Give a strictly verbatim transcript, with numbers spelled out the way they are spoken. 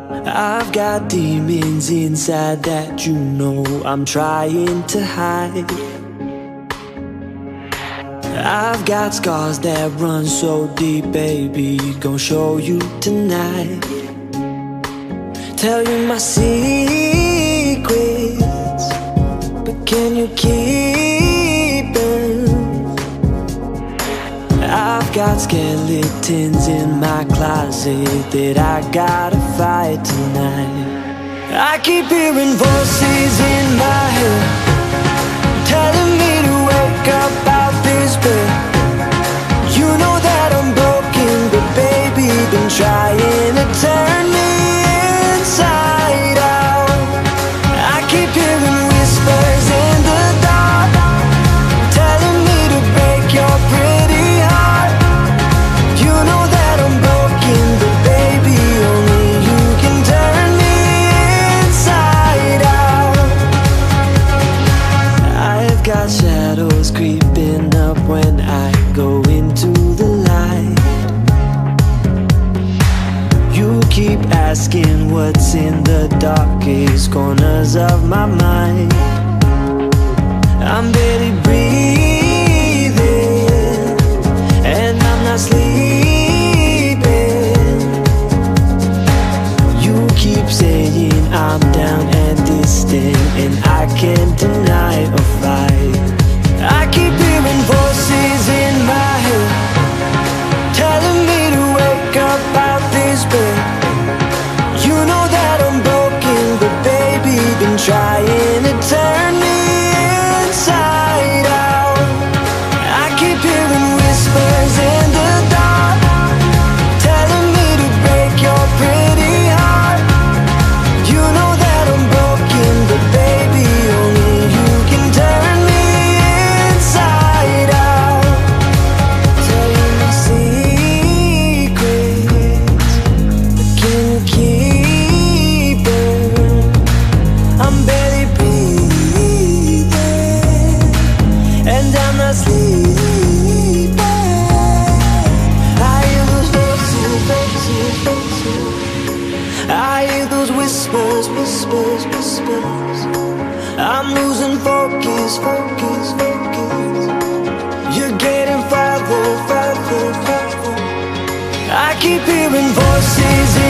I've got demons inside that you know I'm trying to hide. I've got scars that run so deep, baby, gon' show you tonight. Tell you my secrets, but can you keep them? I've got skeletons in my closet that I gotta fight tonight. I keep hearing voices in my head telling me to wake up out this bed. You know that I'm broken, but baby, been trying to turn me inside out. I keep hearing whispers in the dark telling me to break your pretty heart. You know that I'm broken, but baby, only you can turn me inside out. I've got shadows creeping up when I go into the light. You keep asking what's in the darkest corners of my mind. I'm barely breathing, and I'm not sleeping. You keep saying I'm down and distant, and I can't deny or fight. I keep hearing voices in my head telling me to wake up out this bed. You know that I'm broken, but baby, been trying to turn me inside out. I keep hearing whispers in the dark telling me to break your pretty heart. You know that I'm broken, but baby, only you can turn me inside out. Tell you my secrets, but can you keep them? I'm barely breathing, and I'm not sleeping. I hear those voices, voices, voices. I hear those whispers, whispers, whispers. I'm losing focus, focus, focus. You're getting farther, farther, farther. I keep hearing voices